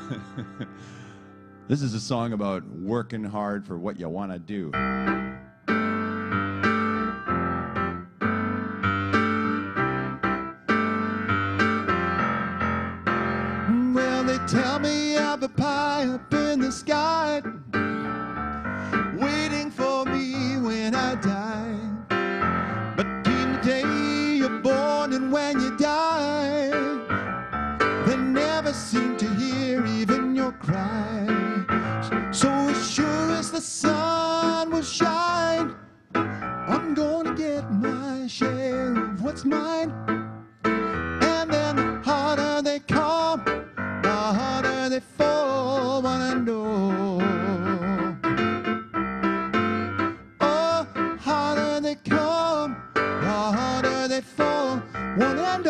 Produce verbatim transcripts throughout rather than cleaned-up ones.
This is a song about working hard for what you want to do. Well, they tell me I have a pie up in the sky, waiting for me when I die. But between the day you're born and when you die, they never seem to hear even your cry. So as sure as the sun will shine, I'm gonna get my share of what's mine. And then the harder they come, the harder they fall, one and all. Oh, harder they come, the harder they fall, one and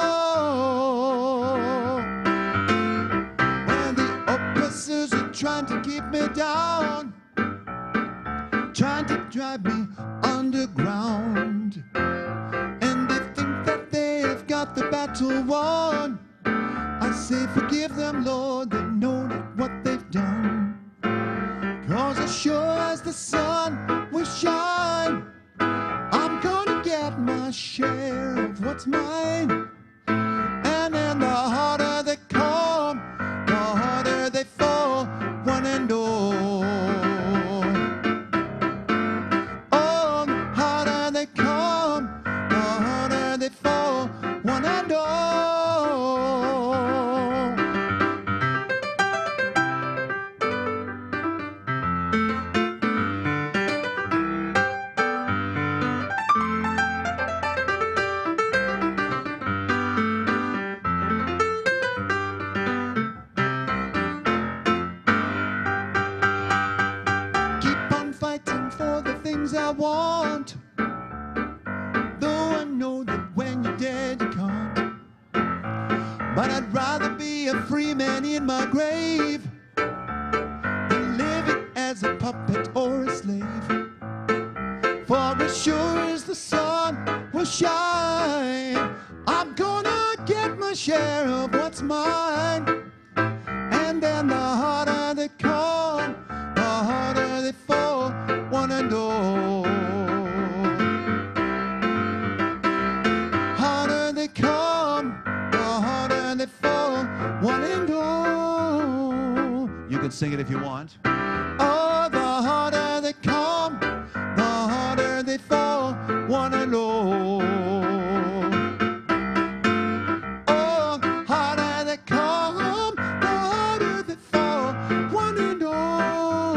all. When the oppressors are trying to keep me down, trying to drive me underground, and they think that they've got the battle won, I say forgive them, Lord, they know not what they've done. 'Cause as sure as the sun will shine, I'm gonna get my share of what's mine. And then the harder they come, the harder they fall, one and all. Oh, the harder they come, the harder they fall, one and all. I want, though I know that when you're dead you can't. But I'd rather be a free man in my grave than living as a puppet or a slave. For as sure as the sun will shine, I'm gonna get my share of what's mine. And then the harder they come, the harder they fall, one and all. Harder they come, the harder they fall, one and all. You can sing it if you want. Oh, the harder they come, the harder they fall, one and all. Oh, harder they come, the harder they fall, one and all.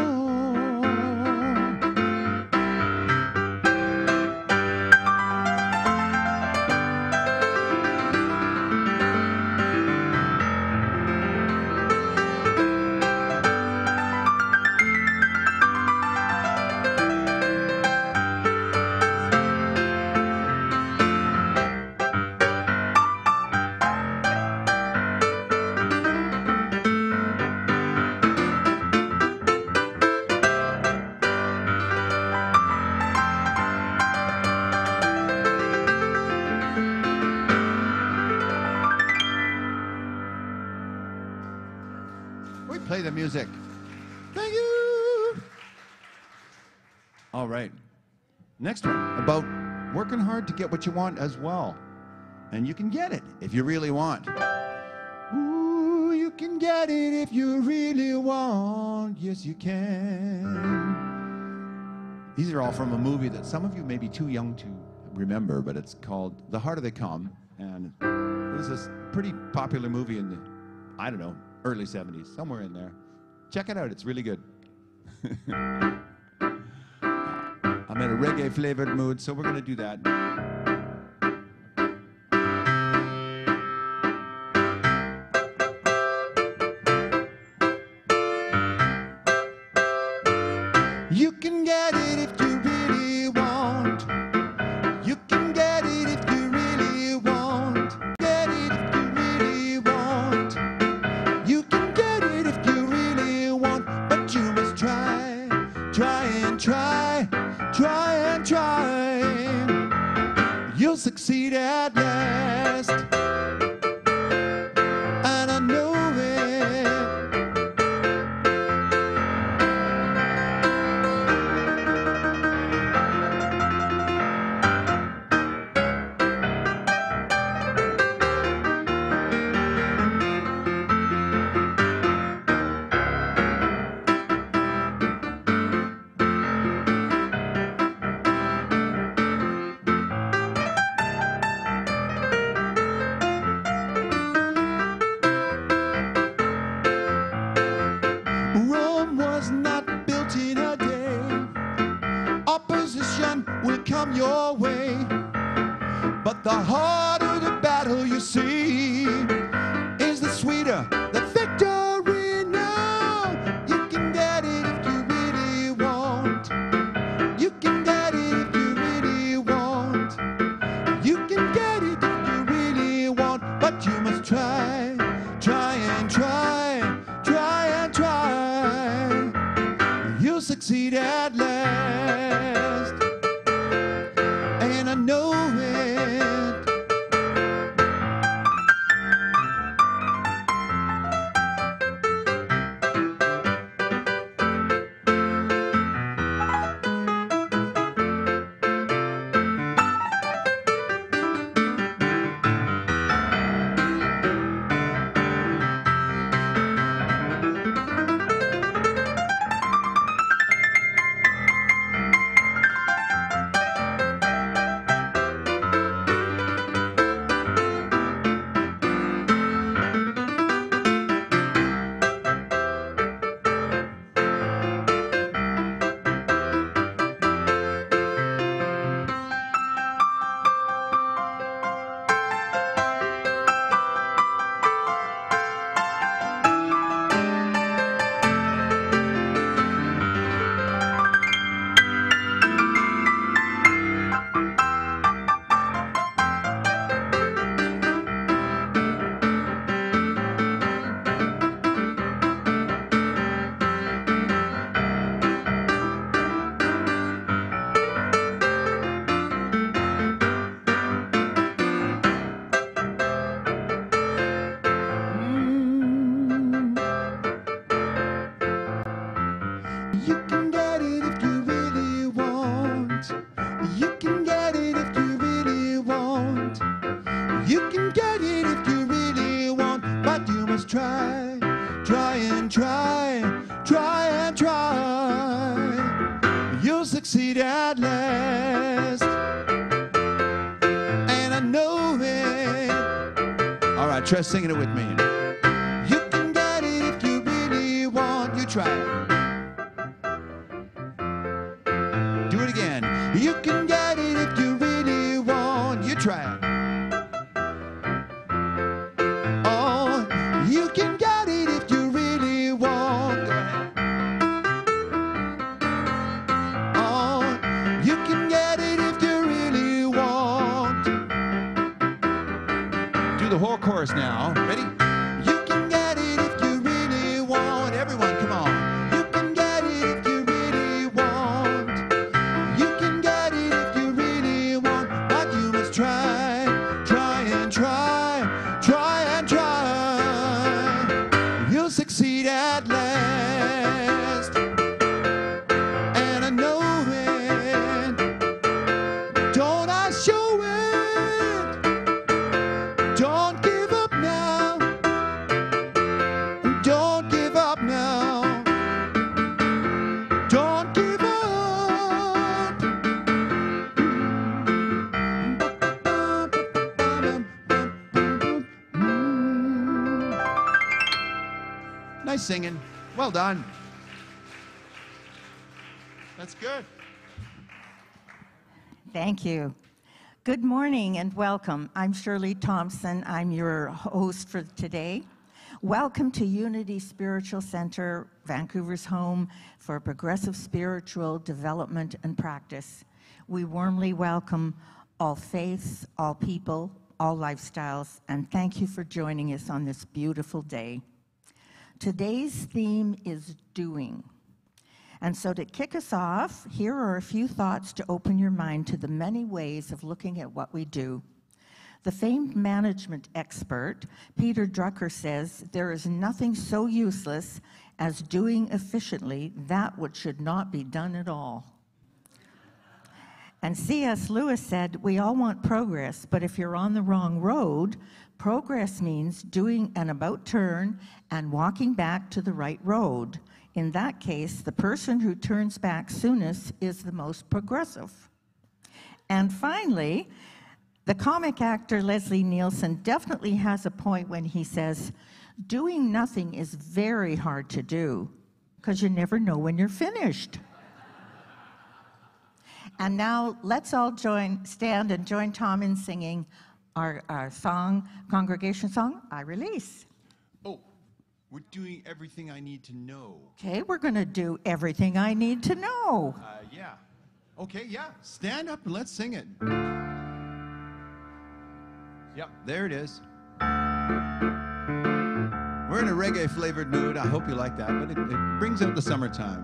Play the music. Thank you. All right. Next one, about working hard to get what you want as well. And you can get it if you really want. Ooh, you can get it if you really want. Yes, you can. These are all from a movie that some of you may be too young to remember, but it's called The Harder They Come. And it was a pretty popular movie in the, I don't know, early seventies, somewhere in there. Check it out, it's really good. I'm in a reggae-flavored mood, so we're going to do that. You can get it if you really want. You can get it if you really want. Get it if you really want. You can get it if you really want. But you must try, try and try, try and try. You'll succeed at last. And I know it. your way. But the harder the battle you see is the sweeter the victory now. You can get it if you really want. You can get it if you really want. You can get it if you really want. But you must try, try and try, try and try. You'll succeed at last. And I know it. You can get it if you really want. You can get it if you really want. You can get it if you really want. But you must try, try and try, try and try. You'll succeed at last. And I know it. All right, try singing it with me. You can get it if you really want. You try it. Do it again. You can get it if you really want. You try it. Oh, you can get it if you really want. Go ahead. Oh, you can get it if you really want. Do the whole chorus now. Ready? You can get it if you really want. Everyone, come on. You can get it if you really want. You can get it if you really want. But you must try, try and try, try and try. You'll succeed at last. And I know it. Don't I show it? Don't give up now. Don't give up now. Don't give up. Nice singing. Well done. That's good. Thank you. Good morning and welcome. I'm Shirley Thompson. I'm your host for today. Welcome to Unity Spiritual Center, Vancouver's home for progressive spiritual development and practice. We warmly welcome all faiths, all people, all lifestyles, and thank you for joining us on this beautiful day. Today's theme is doing. And so to kick us off, here are a few thoughts to open your mind to the many ways of looking at what we do. The famed management expert, Peter Drucker, says, there is nothing so useless as doing efficiently that which should not be done at all. And C S Lewis said, we all want progress, but if you're on the wrong road, progress means doing an about turn and walking back to the right road. In that case, the person who turns back soonest is the most progressive. And finally, the comic actor Leslie Nielsen definitely has a point when he says, doing nothing is very hard to do because you never know when you're finished. And now let's all join, stand and join Tom in singing our, our song, congregation song, I Release. Oh, we're doing everything I need to know. Okay, we're going to do everything I need to know. Uh, yeah. Okay, yeah. Stand up and let's sing it. Yep, there it is. We're in a reggae-flavored mood. I hope you like that, but it, it brings out the summertime.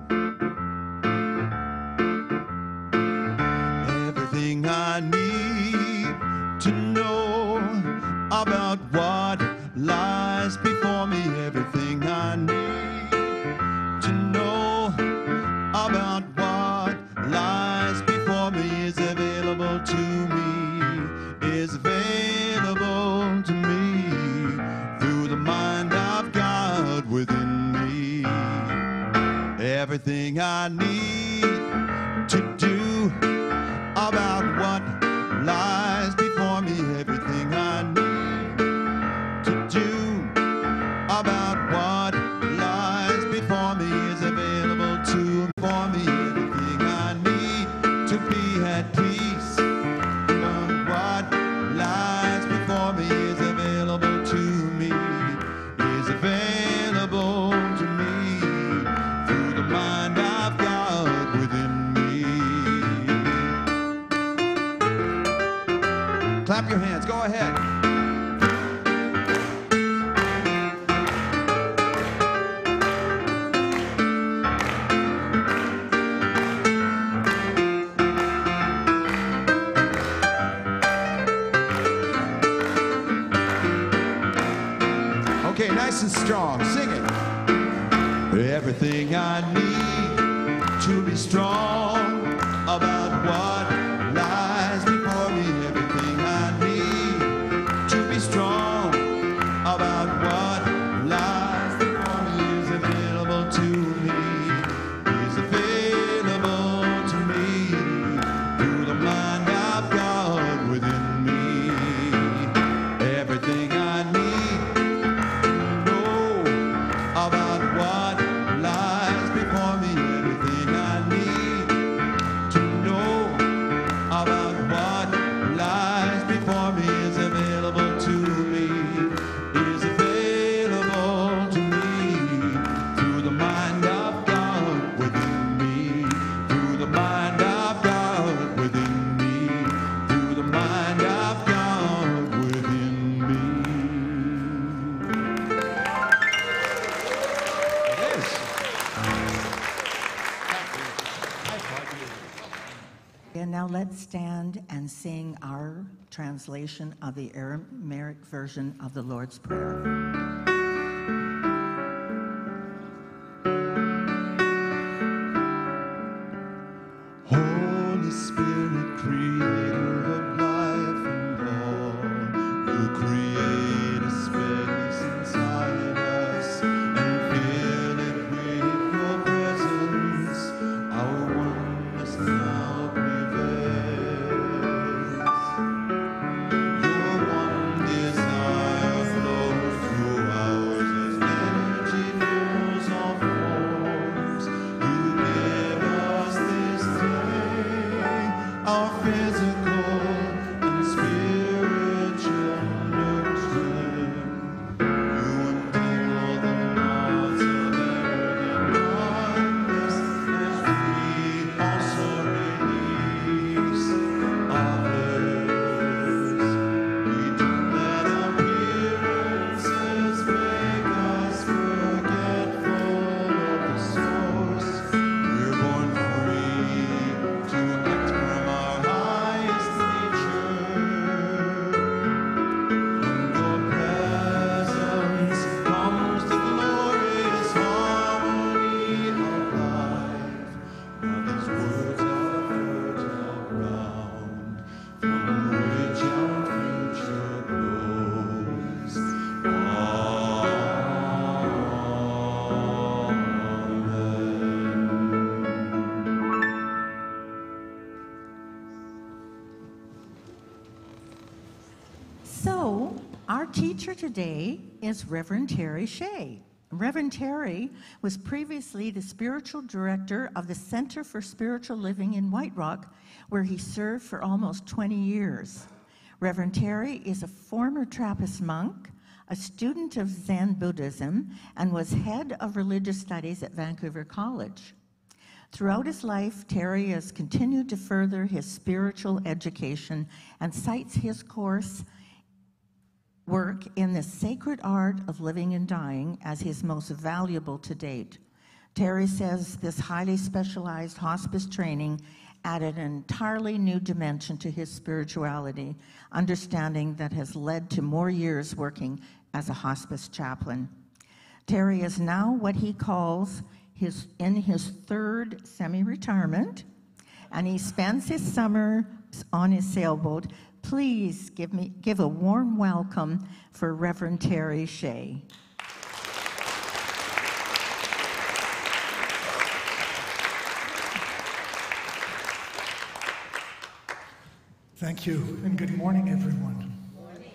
Everything I need to know about what lies before me. Everything I need to know about what lies before me is available to me, is available to me through the mind of God within me. Everything I need to do about what lies before me, everything I need to do about what lies before me is available to for me. Everything I need to be at peace about what lies before me is available to me, is available to me through the mind of God within me. Clap your hands, go ahead. Okay, nice and strong, sing it. Everything I need to be strong about what lies before me. Everything I need to be strong about what lies before me is available to me, is available to me through the mind of God within me. Everything I need to know about what lies before me. Everything I need to know about what lies before me is available to me, is available to me through the mind of God within me, through the mind of God within me, through the mind of God within me. It is. And now let's stand and sing our translation of the Aramaic version of the Lord's Prayer. Holy Spirit, creator of life and all, you create a space inside us and fill it with your presence. Our oneness now prevails. Your one desire flows through ours as energy fills all forms. You give us this day our physical and spiritual nourishment. You untangle the knots of arrogant darkness as we also release others. We don't let appearances make us forgetful of the source. We're born free to act from our highest nature. From your presence comes the glorious harmony of life. Now these words are fertile ground from which our future grows. So, our teacher today is Reverend Terry Shea. Reverend Terry was previously the spiritual director of the Center for Spiritual Living in White Rock, where he served for almost twenty years. Reverend Terry is a former Trappist monk, a student of Zen Buddhism, and was head of religious studies at Vancouver College. Throughout his life, Terry has continued to further his spiritual education and cites his course work in the sacred art of living and dying as his most valuable to date. Terry says this highly specialized hospice training added an entirely new dimension to his spirituality, understanding that has led to more years working as a hospice chaplain. Terry is now what he calls his in his third semi-retirement, and he spends his summers on his sailboat. Please give me give a warm welcome for Reverend Terry Shea. Thank you, and good morning, everyone. Good morning.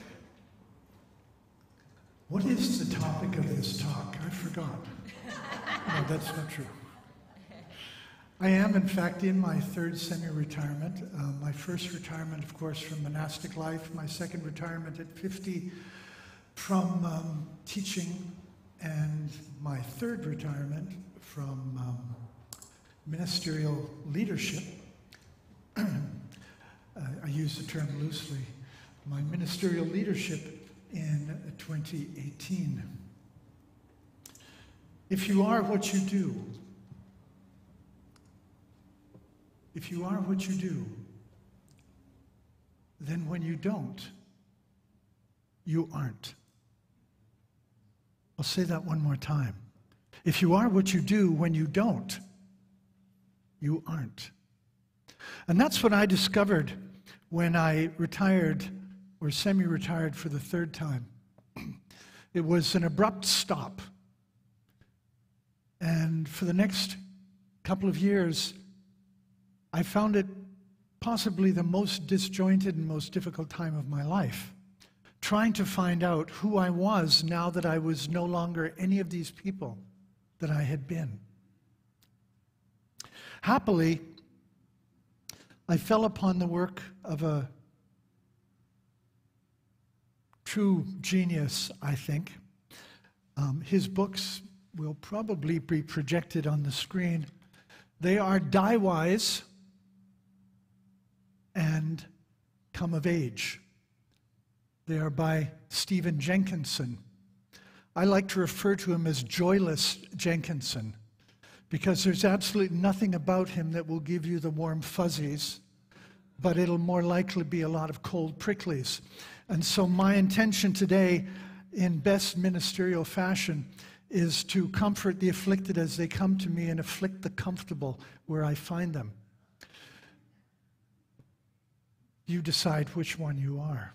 What is the topic of this talk? I forgot. No, that's not true. I am, in fact, in my third semi-retirement. Uh, my first retirement, of course, from monastic life. My second retirement at fifty from um, teaching. And my third retirement from um, ministerial leadership. uh, I use the term loosely. My ministerial leadership in twenty eighteen. If you are what you do, If you are what you do, then when you don't, you aren't. I'll say that one more time. If you are what you do, when you don't, you aren't. And that's what I discovered when I retired, or semi-retired for the third time. It was an abrupt stop. And for the next couple of years, I found it possibly the most disjointed and most difficult time of my life, trying to find out who I was now that I was no longer any of these people that I had been. Happily, I fell upon the work of a true genius, I think. Um, his books will probably be projected on the screen. They are Die-Wise and Come of Age. They are by Stephen Jenkinson. I like to refer to him as Joyless Jenkinson, because there's absolutely nothing about him that will give you the warm fuzzies, but it'll more likely be a lot of cold pricklies. And so my intention today, in best ministerial fashion, is to comfort the afflicted as they come to me and afflict the comfortable where I find them. You decide which one you are.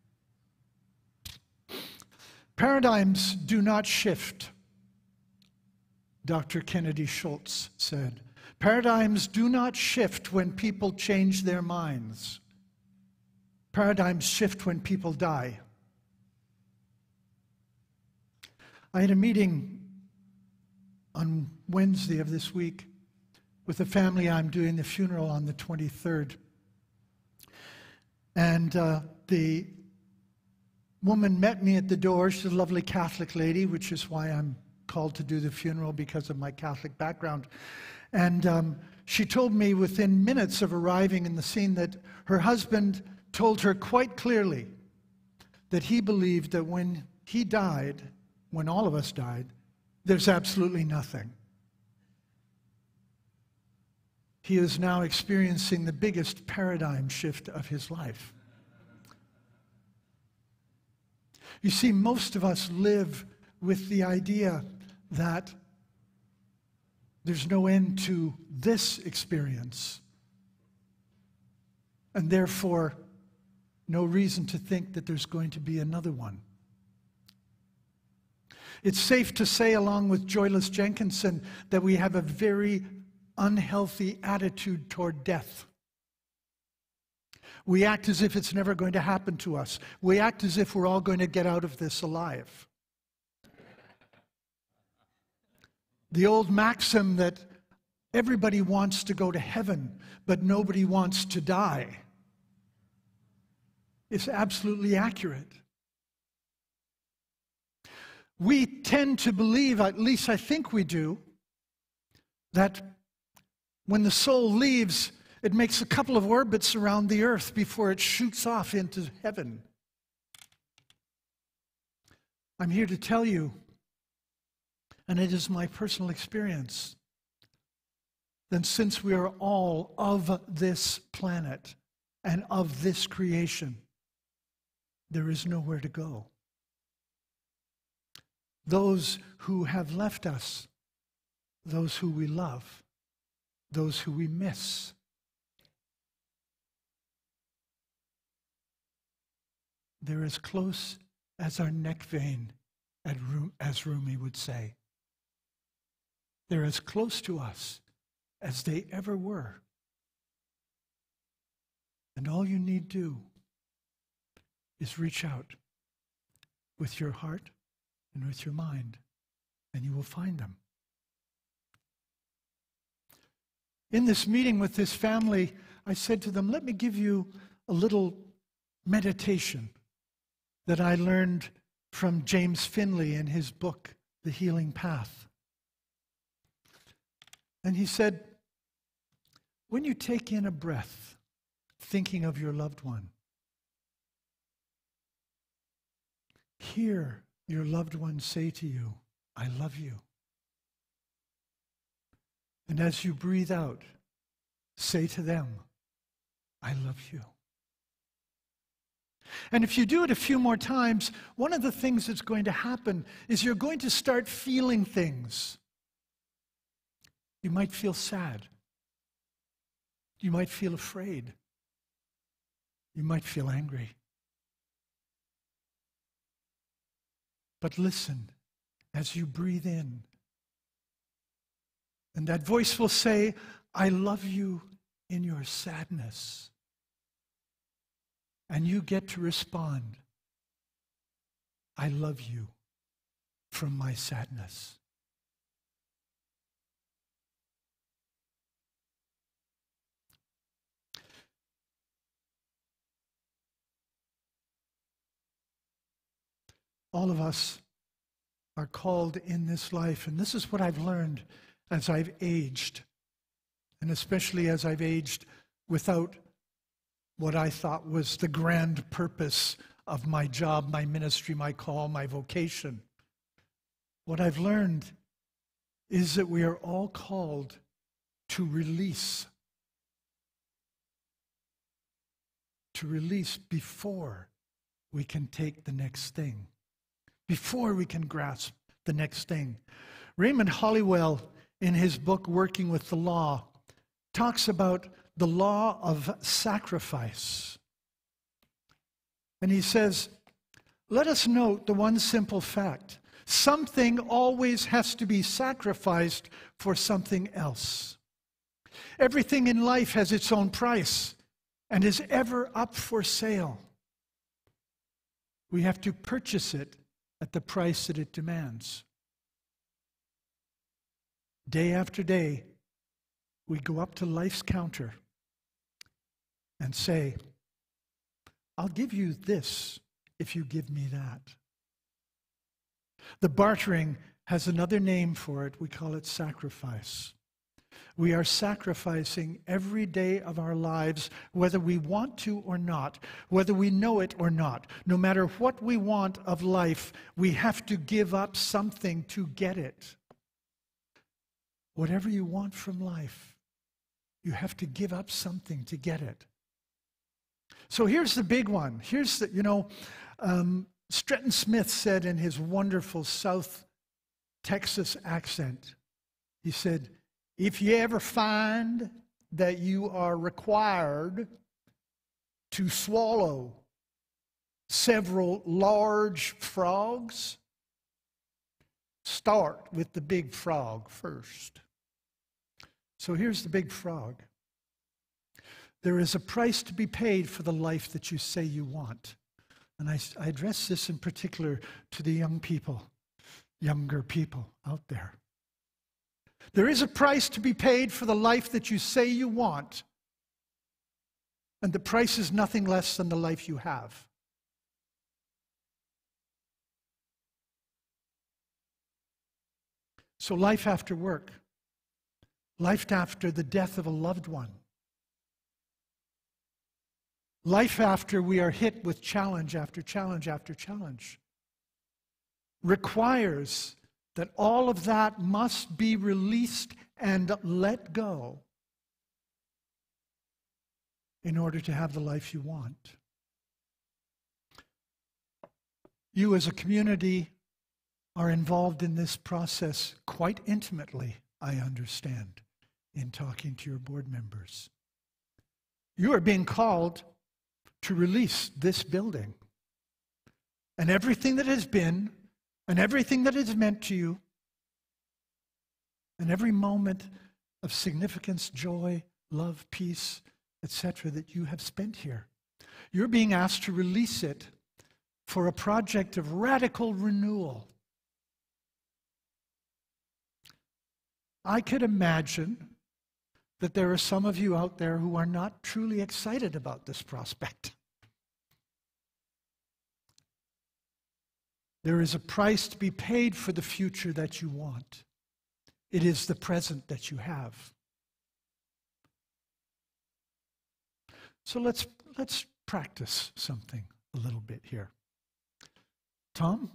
Paradigms do not shift, Doctor Kennedy Schultz said. Paradigms do not shift when people change their minds. Paradigms shift when people die. I had a meeting on Wednesday of this week with the family I'm doing the funeral on the twenty-third. And uh, the woman met me at the door. She's a lovely Catholic lady, which is why I'm called to do the funeral, because of my Catholic background. And um, she told me within minutes of arriving in the scene that her husband told her quite clearly that he believed that when he died, when all of us died, there's absolutely nothing. He is now experiencing the biggest paradigm shift of his life. You see, most of us live with the idea that there's no end to this experience, and therefore no reason to think that there's going to be another one. It's safe to say, along with Joyless Jenkinson, that we have a very unhealthy attitude toward death. We act as if it's never going to happen to us. We act as if we're all going to get out of this alive. The old maxim that everybody wants to go to heaven, but nobody wants to die, is absolutely accurate. We tend to believe, at least I think we do, that when the soul leaves, it makes a couple of orbits around the earth before it shoots off into heaven. I'm here to tell you, and it is my personal experience, that since we are all of this planet and of this creation, there is nowhere to go. Those who have left us, those who we love, those who we miss, they're as close as our neck vein, as Rumi would say. They're as close to us as they ever were. And all you need do is reach out with your heart and with your mind, and you will find them. In this meeting with this family, I said to them, let me give you a little meditation that I learned from James Finley in his book, The Healing Path. And he said, when you take in a breath, thinking of your loved one, hear your loved one say to you, I love you. And as you breathe out, say to them, I love you. And if you do it a few more times, one of the things that's going to happen is you're going to start feeling things. You might feel sad. You might feel afraid. You might feel angry. But listen as you breathe in. And that voice will say, I love you in your sadness. And you get to respond, I love you from my sadness. All of us are called in this life, and this is what I've learned as I've aged, and especially as I've aged without what I thought was the grand purpose of my job, my ministry, my call, my vocation. What I've learned is that we are all called to release. To release before we can take the next thing. Before we can grasp the next thing. Raymond Hollywell, in his book, Working with the Law, talks about the law of sacrifice. And he says, let us note the one simple fact. Something always has to be sacrificed for something else. Everything in life has its own price and is ever up for sale. We have to purchase it at the price that it demands. Day after day, we go up to life's counter and say, I'll give you this if you give me that. The bartering has another name for it. We call it sacrifice. We are sacrificing every day of our lives, whether we want to or not, whether we know it or not. No matter what we want of life, we have to give up something to get it. Whatever you want from life, you have to give up something to get it. So here's the big one. Here's the, you know, um, Stretton Smith said in his wonderful South Texas accent, he said, if you ever find that you are required to swallow several large frogs, start with the big frog first. So here's the big frog. There is a price to be paid for the life that you say you want. And I, I address this in particular to the young people, younger people out there. There is a price to be paid for the life that you say you want, and the price is nothing less than the life you have. So life after work, life after the death of a loved one, life after we are hit with challenge after challenge after challenge, requires that all of that must be released and let go in order to have the life you want. You as a community are involved in this process quite intimately, I understand, in talking to your board members. You are being called to release this building and everything that has been and everything that is meant to you and every moment of significance, joy, love, peace, et cetera that you have spent here. You're being asked to release it for a project of radical renewal. I could imagine that there are some of you out there who are not truly excited about this prospect. There is a price to be paid for the future that you want. It is the present that you have. So let's, let's practice something a little bit here. Tom?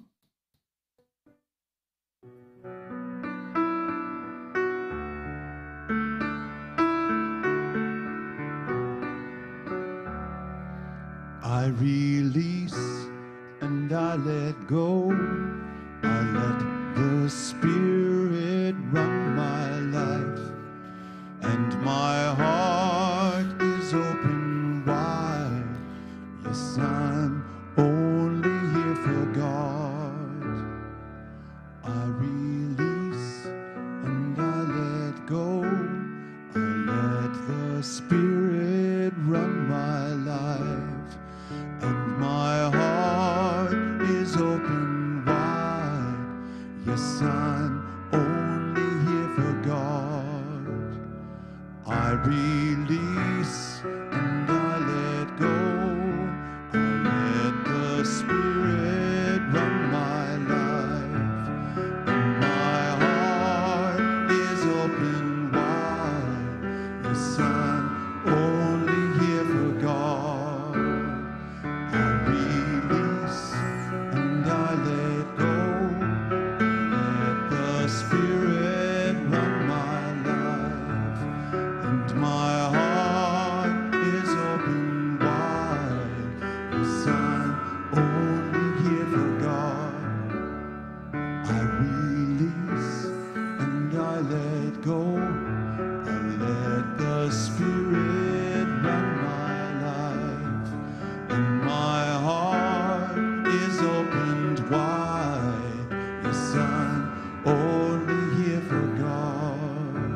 I release and I let go. I let the Spirit run my life, and my heart is open wide. Yes, I'm only here for God. I release and I let go. I let the Spirit run my life, and my heart is open wide. Yes, I'm only here for God. I release and I let go. I let the Spirit run my life, and my heart is open wide. Yes, I'm only here for God. I release and I let go. Let the Spirit run my life, and my heart is open wide. Yes, I'm only here for God. I release and I let go. I let the Spirit run my life, and my heart is opened wide. Yes, I'm only here for God.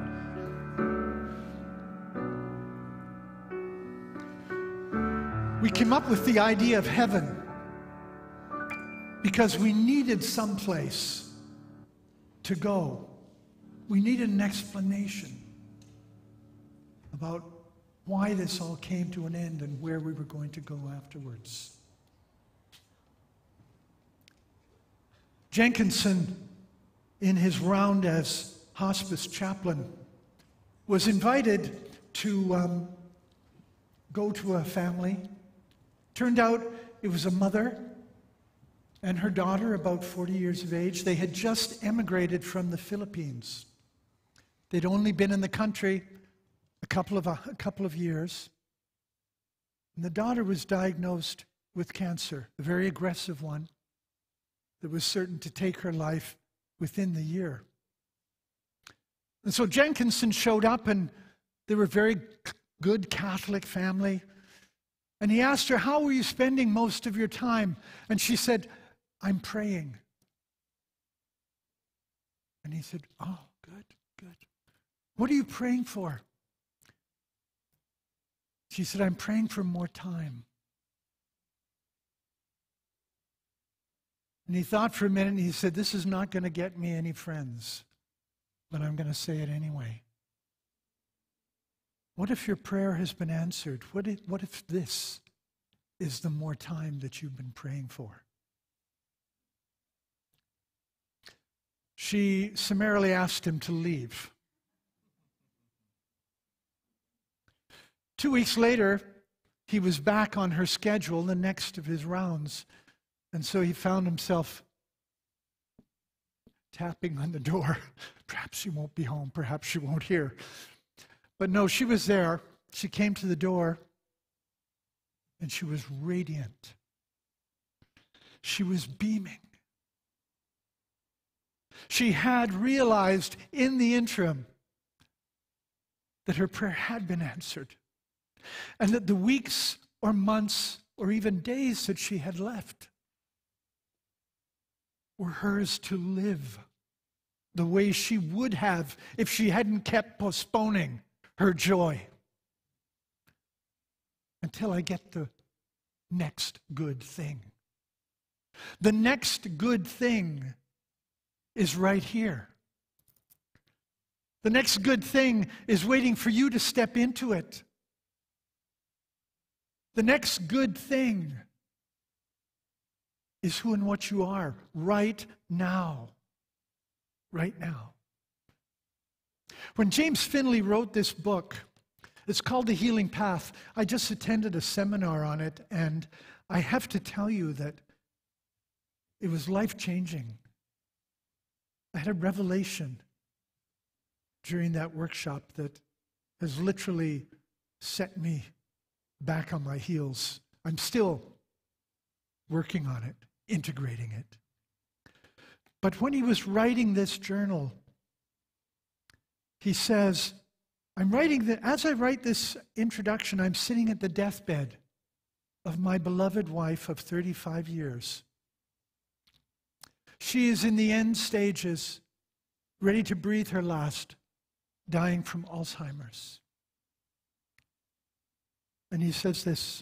We came up with the idea of heaven because we needed some place to go. We needed an explanation about why this all came to an end and where we were going to go afterwards. Jenkinson, in his round as hospice chaplain, was invited to um, go to a family. Turned out it was a mother and her daughter, about forty years of age. They had just emigrated from the Philippines. They'd only been in the country a couple of, a couple of years. And the daughter was diagnosed with cancer, a very aggressive one that was certain to take her life within the year. And so Jenkinson showed up, and they were a very good Catholic family. And he asked her, "How were you spending most of your time?" And she said, "I'm praying." And he said, "Oh, good, good. What are you praying for?" She said, "I'm praying for more time." And he thought for a minute, and he said, "This is not going to get me any friends. but I'm going to say it anyway. What if your prayer has been answered? What if, what if this is the more time that you've been praying for? She summarily asked him to leave. Two weeks later, he was back on her schedule, the next of his rounds, and so he found himself tapping on the door. Perhaps she won't be home, perhaps she won't hear. But no, she was there. She came to the door, and she was radiant. She was beaming. She had realized in the interim that her prayer had been answered, and that the weeks or months or even days that she had left were hers to live the way she would have if she hadn't kept postponing her joy until I get the next good thing. The next good thing is right here. The next good thing is waiting for you to step into it. The next good thing is who and what you are right now. Right now. When James Finley wrote this book, it's called The Healing Path. I just attended a seminar on it, and I have to tell you that it was life-changing. I had a revelation during that workshop that has literally set me back on my heels. I'm still working on it, integrating it. But when he was writing this journal, he says, I'm writing that as I write this introduction, I'm sitting at the deathbed of my beloved wife of thirty-five years. She is in the end stages, ready to breathe her last, dying from Alzheimer's. And he says this,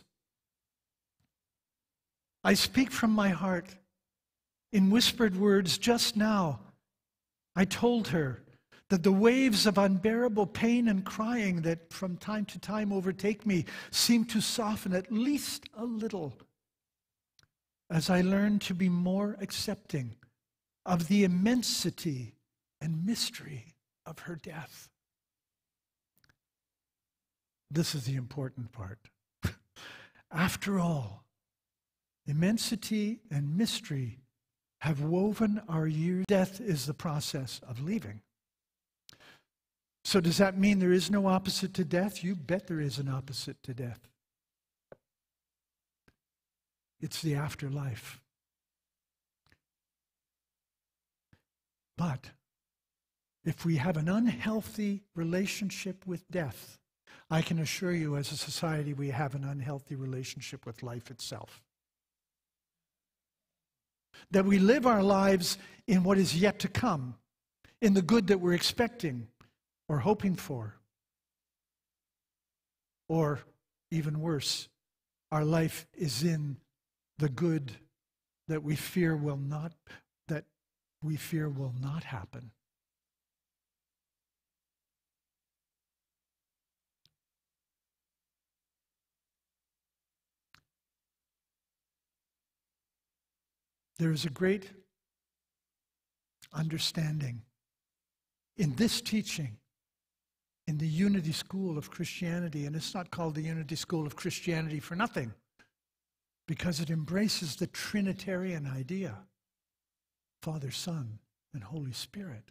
I speak from my heart. In whispered words just now, I told her that the waves of unbearable pain and crying that from time to time overtake me seem to soften at least a little as I learn to be more accepting of the immensity and mystery of her death. This is the important part. After all, immensity and mystery have woven our years. Death is the process of leaving. So does that mean there is no opposite to death? You bet there is an opposite to death. It's the afterlife. But if we have an unhealthy relationship with death, I can assure you as a society we have an unhealthy relationship with life itself. That we live our lives in what is yet to come, in the good that we're expecting or hoping for. Or, even worse, our life is in the good that we fear will not, that we fear will not happen. There is a great understanding in this teaching, in the Unity School of Christianity, and it's not called the Unity School of Christianity for nothing, because it embraces the Trinitarian idea, Father, Son, and Holy Spirit.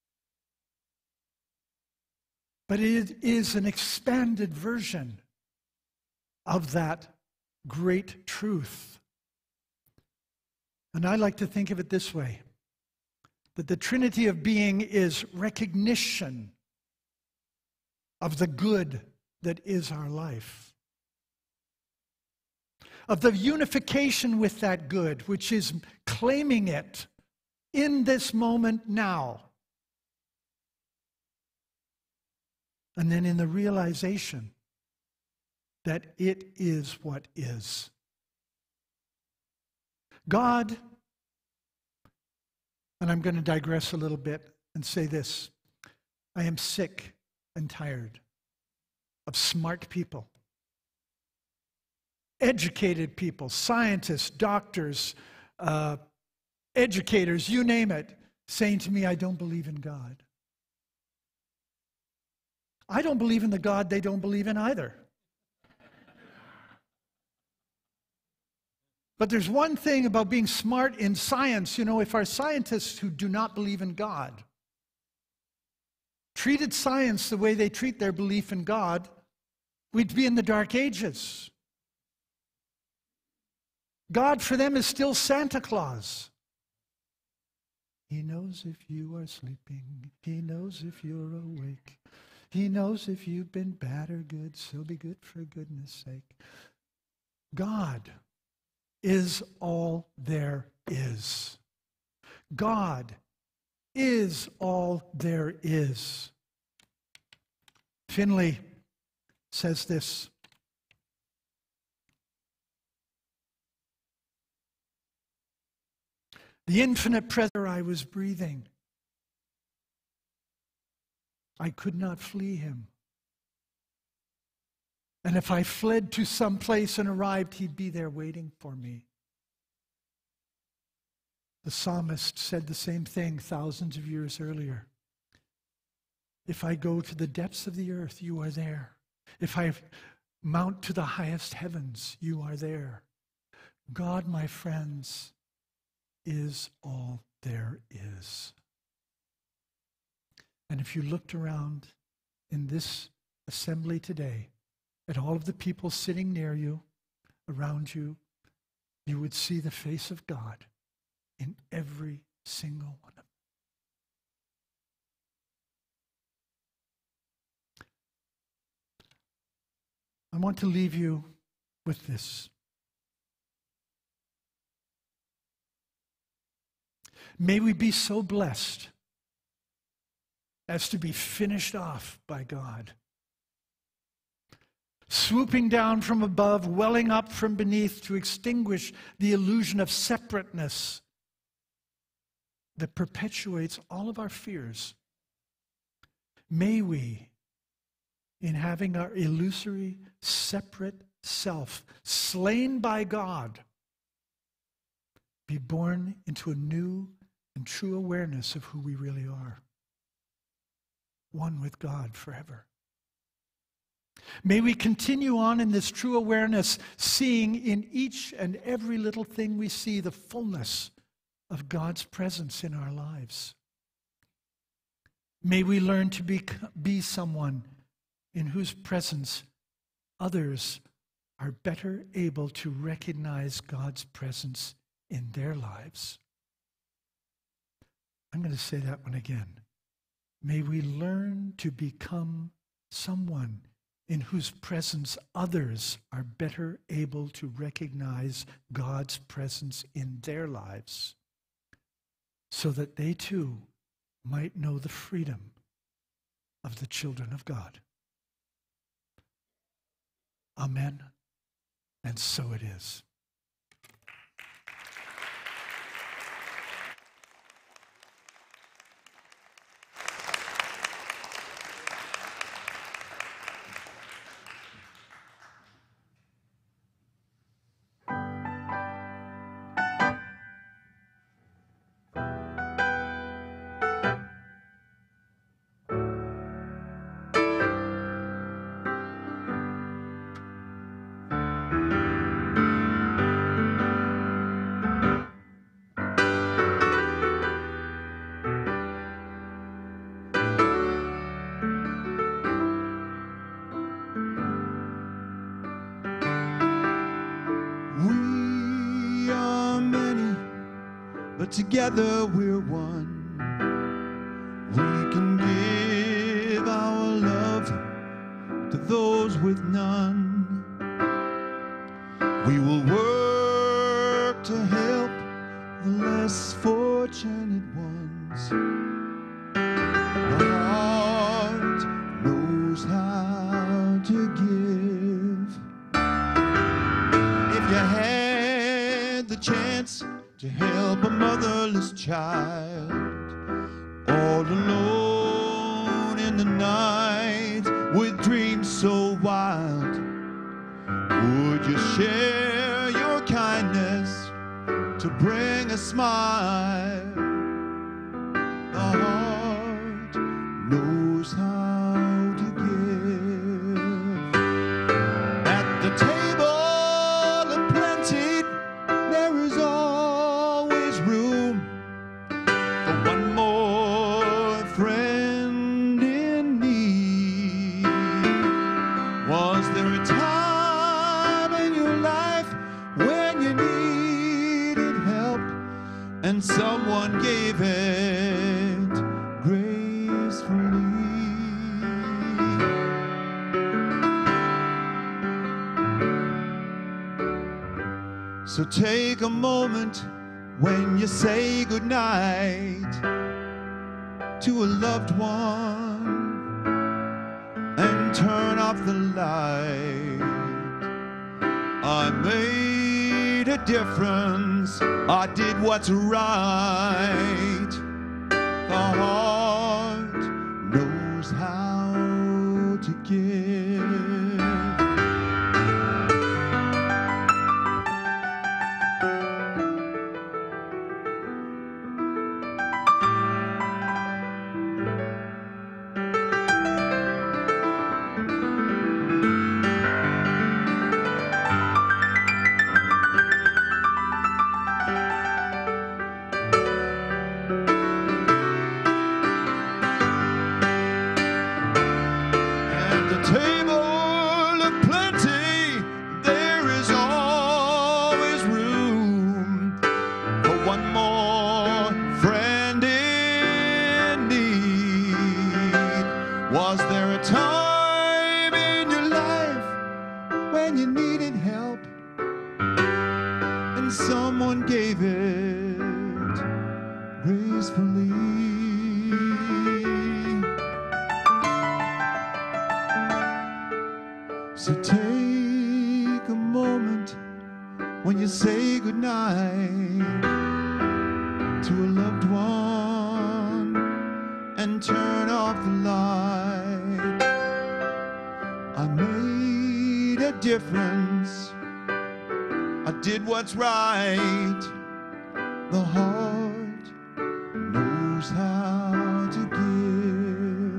But it is an expanded version of that great truth. And I like to think of it this way, that the Trinity of being is recognition of the good that is our life, of the unification with that good, which is claiming it in this moment now, and then in the realization that it is what is. God, and I'm going to digress a little bit and say this, I am sick and tired of smart people, educated people, scientists, doctors, uh, educators, you name it, saying to me, I don't believe in God. I don't believe in the God they don't believe in either. But there's one thing about being smart in science. You know, if our scientists who do not believe in God treated science the way they treat their belief in God, we'd be in the dark ages. God for them is still Santa Claus. He knows if you are sleeping. He knows if you're awake. He knows if you've been bad or good, so be good for goodness sake. God is all there is. God is all there is. Finley says this. The infinite presence I was breathing, I could not flee him. And if I fled to some place and arrived, he'd be there waiting for me. The psalmist said the same thing thousands of years earlier. If I go to the depths of the earth, you are there. If I mount to the highest heavens, you are there. God, my friends, is all there is. And if you looked around in this assembly today, at all of the people sitting near you, around you, you would see the face of God in every single one of them. I want to leave you with this. May we be so blessed as to be finished off by God, swooping down from above, welling up from beneath to extinguish the illusion of separateness that perpetuates all of our fears. May we, in having our illusory, separate self slain by God, be born into a new and true awareness of who we really are, one with God forever. May we continue on in this true awareness, seeing in each and every little thing we see the fullness of God's presence in our lives. May we learn to be, be someone in whose presence others are better able to recognize God's presence in their lives. I'm going to say that one again. May we learn to become someone in whose presence others are better able to recognize God's presence in their lives, so that they too might know the freedom of the children of God. Amen. And so it is. Together we're one. We can give our love to those with none. We will work to help the less fortunate ones. Our heart knows how to give. If you had the chance to help a motherless child all alone night with dreams so wild? Would you share your kindness to bring a smile? The heart knows how to give. At the table of plenty, there is always room for one more friend in need. Was there a time in your life when you needed help and someone gave it gracefully? So take a moment when you say goodnight to a loved one and turn off the light. I made a difference, I did what's right. The heart knows how to give. Was there a time in your life when you needed help and someone gave it gracefully? So take a moment when you say goodnight to a loved one and turn off the light. I made a difference, I did what's right. The heart knows how to give.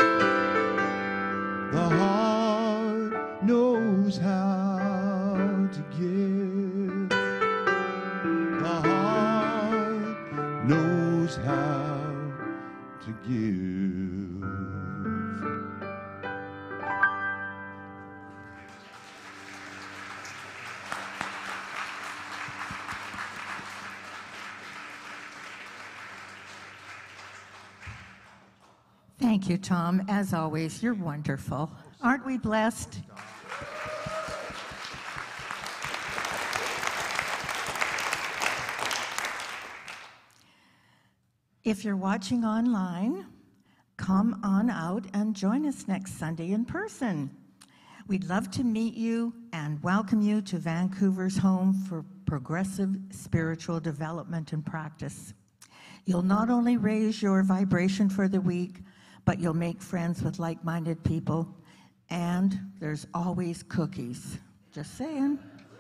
The heart knows how to give. The heart knows how to give. Thank you, Tom. As always, you're wonderful. Aren't we blessed? If you're watching online, come on out and join us next Sunday in person. We'd love to meet you and welcome you to Vancouver's home for progressive spiritual development and practice. You'll not only raise your vibration for the week, but you'll make friends with like-minded people, and there's always cookies. Just saying.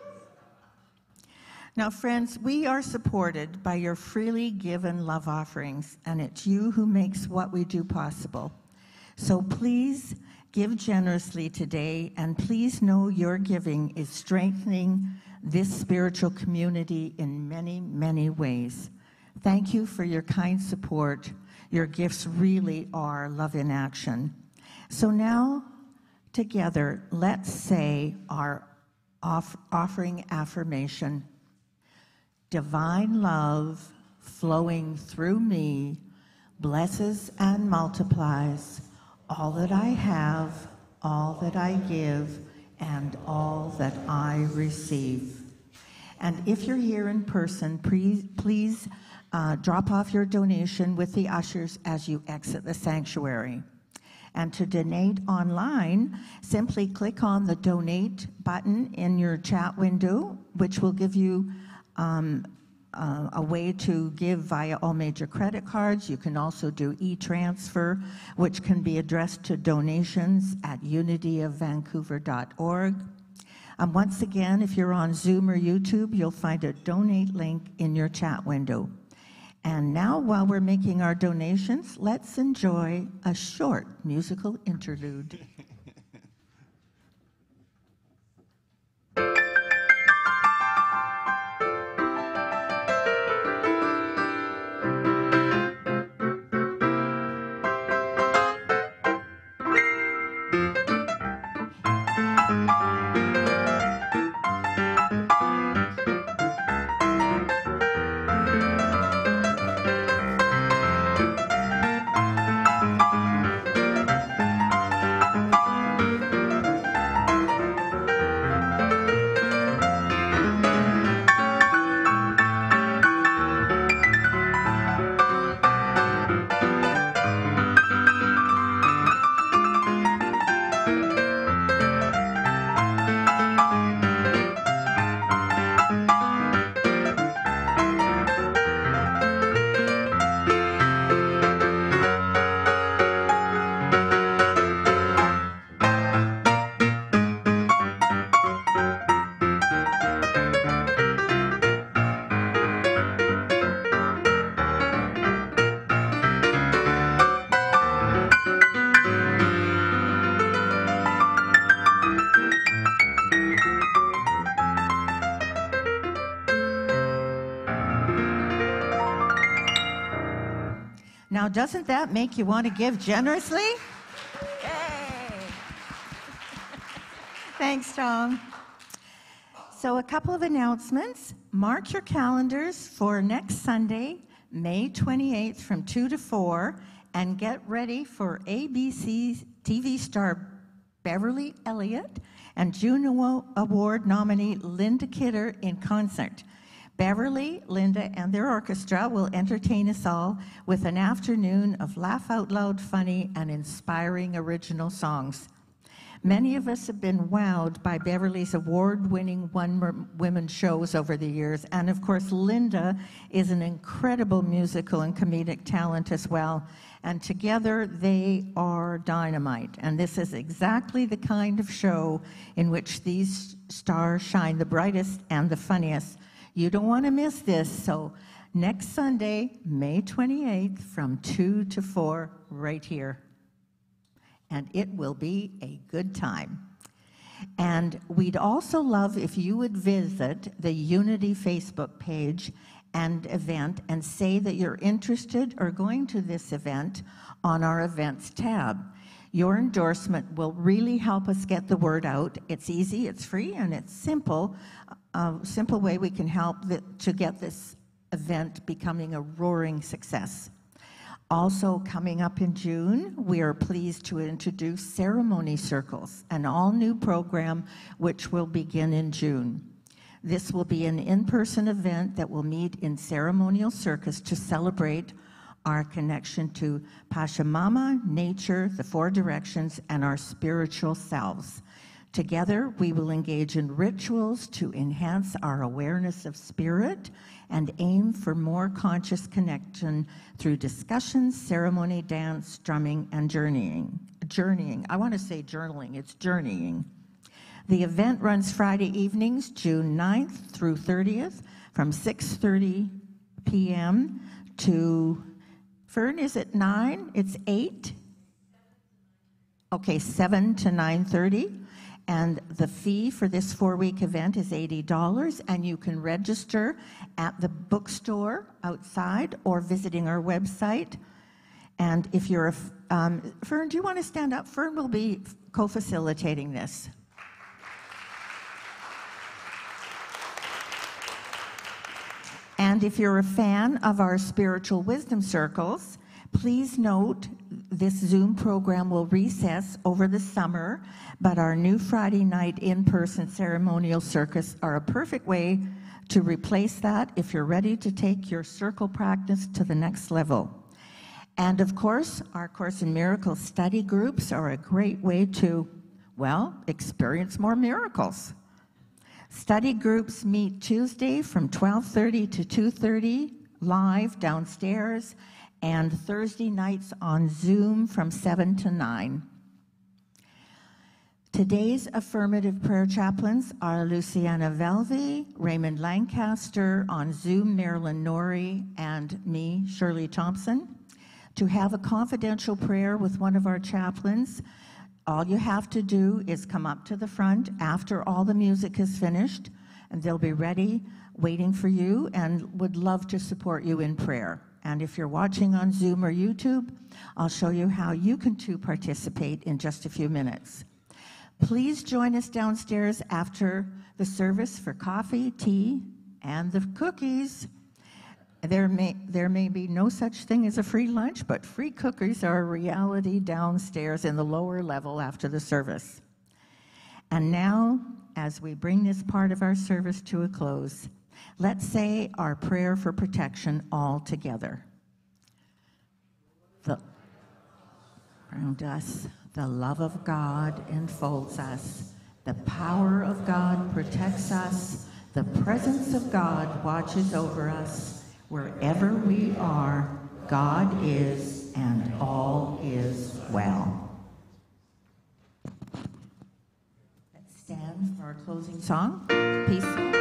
Now, friends, we are supported by your freely given love offerings, and it's you who makes what we do possible. So please give generously today, and please know your giving is strengthening this spiritual community in many, many ways. Thank you for your kind support. Your gifts really are love in action. So now, together, let's say our off offering affirmation. Divine love flowing through me blesses and multiplies all that I have, all that I give, and all that I receive. And if you're here in person, please, please uh, drop off your donation with the ushers as you exit the sanctuary. And to donate online, simply click on the donate button in your chat window, which will give you um, uh, a way to give via all major credit cards. You can also do e-transfer, which can be addressed to donations at unity of vancouver dot org. Um, once again, if you're on Zoom or YouTube, you'll find a donate link in your chat window. And now, while we're making our donations, let's enjoy a short musical interlude. Now, doesn't that make you want to give generously? Yay! Thanks, Tom. So a couple of announcements. Mark your calendars for next Sunday, May twenty-eighth from two to four, and get ready for A B C T V star Beverly Elliott and Juno Award nominee Linda Kidder in concert. Beverly, Linda, and their orchestra will entertain us all with an afternoon of laugh-out-loud funny and inspiring original songs. Many of us have been wowed by Beverly's award-winning one-woman shows over the years, and of course, Linda is an incredible musical and comedic talent as well, and together they are dynamite. And this is exactly the kind of show in which these stars shine the brightest and the funniest. You don't want to miss this, so next Sunday, May twenty-eighth, from two to four, right here. And it will be a good time. And we'd also love if you would visit the Unity Facebook page and event and say that you're interested or going to this event on our events tab. Your endorsement will really help us get the word out. It's easy, it's free, and it's simple. A simple way we can help the, to get this event becoming a roaring success. Also coming up in June, we are pleased to introduce Ceremony Circles, an all-new program which will begin in June. This will be an in-person event that will meet in ceremonial circus to celebrate our connection to Pachamama, nature, the four directions, and our spiritual selves. Together, we will engage in rituals to enhance our awareness of spirit and aim for more conscious connection through discussions, ceremony, dance, drumming, and journeying. Journeying. I want to say journaling. It's journeying. The event runs Friday evenings, June ninth through thirtieth, from six thirty p m to, Fern, is it nine? It's eight? Okay, seven to nine thirty. And the fee for this four-week event is eighty dollars, and you can register at the bookstore outside or visiting our website. And if you're a, um, Fern, do you want to stand up? Fern will be co-facilitating this. And if you're a fan of our spiritual wisdom circles, please note this Zoom program will recess over the summer, but our new Friday night in-person ceremonial circus are a perfect way to replace that if you're ready to take your circle practice to the next level. And of course, our Course in Miracles study groups are a great way to, well, experience more miracles. Study groups meet Tuesday from twelve thirty to two thirty live downstairs, and Thursday nights on Zoom from seven to nine. Today's affirmative prayer chaplains are Luciana Velvey, Raymond Lancaster, on Zoom, Marilyn Norrie, and me, Shirley Thompson. To have a confidential prayer with one of our chaplains, all you have to do is come up to the front after all the music is finished, and they'll be ready, waiting for you, and would love to support you in prayer. And if you're watching on Zoom or YouTube, I'll show you how you can too participate in just a few minutes. Please join us downstairs after the service for coffee, tea, and the cookies. There may, there may be no such thing as a free lunch, but free cookies are a reality downstairs in the lower level after the service. And now, as we bring this part of our service to a close, let's say our prayer for protection all together. The, around us, the love of God enfolds us. The power of God protects us. The presence of God watches over us. Wherever we are, God is, and all is well. Let's stand for our closing song. Peace.